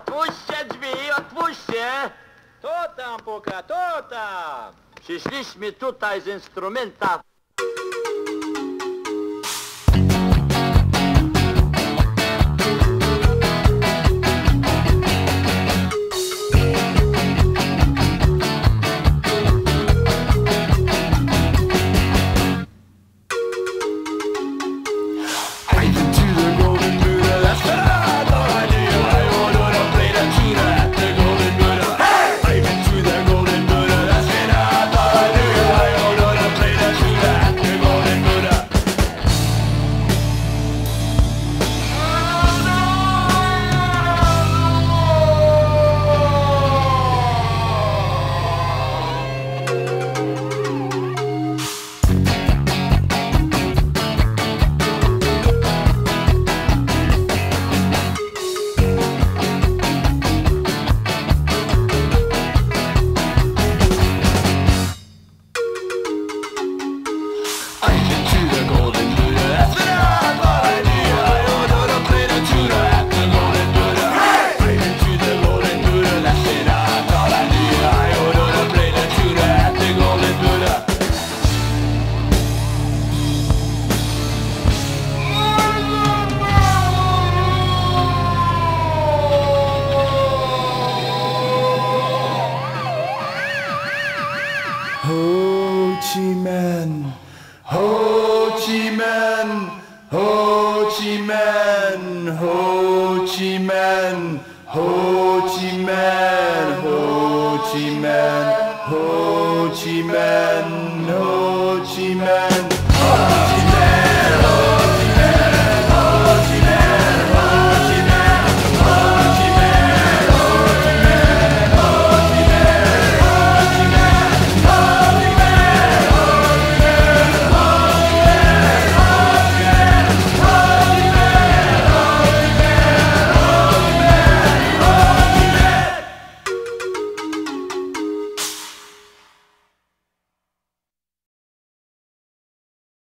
Otwórzcie drzwi, otwórzcie! To tam puka, to tam! Przyszliśmy tutaj z instrumenta. Ho Chi Minh, Ho Chi Minh, Ho Chi Minh, Ho Chi Minh, Ho Chi Minh, Ho Chi Minh, Ho Chi Minh, Ho Chi Minh.